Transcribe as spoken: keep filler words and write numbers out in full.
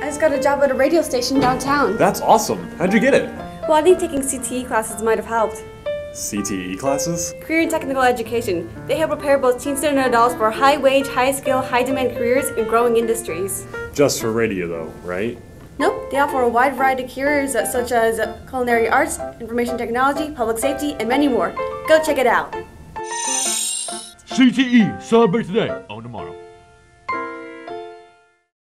just got a job at a radio station downtown. That's awesome. How'd you get it? Well, I think taking C T E classes might have helped. C T E classes? Career and technical education. They help prepare both teens and adults for high-wage, high-skill, high-demand careers in growing industries. Just for radio though, right? Nope, they offer a wide variety of careers uh, such as uh, culinary arts, information technology, public safety, and many more. Go check it out. C T E, celebrate today, own tomorrow.